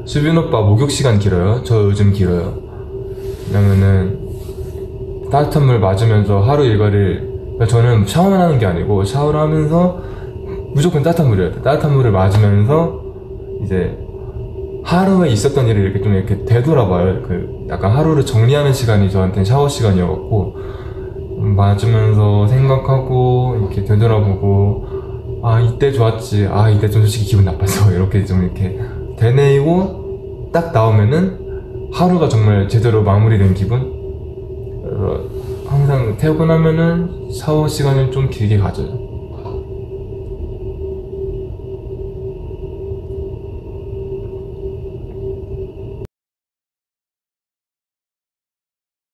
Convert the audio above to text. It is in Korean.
수빈 오빠 목욕 시간 길어요? 저 요즘 길어요. 왜냐면은 따뜻한 물 맞으면서 하루 일과를, 그러니까 저는 샤워만 하는 게 아니고 샤워를 하면서 무조건 따뜻한 물이어야 돼. 따뜻한 물을 맞으면서 이제 하루에 있었던 일을 이렇게 좀 이렇게 되돌아봐요. 그 약간 하루를 정리하는 시간이 저한테는 샤워 시간이어갖고, 맞으면서 생각하고 이렇게 되돌아보고, 아 이때 좋았지, 아 이때 좀 솔직히 기분 나빠서 이렇게 좀 이렇게 되뇌이고 딱 나오면은 하루가 정말 제대로 마무리된 기분. 그래서 항상 퇴근하면은 샤워 시간을 좀 길게 가져요.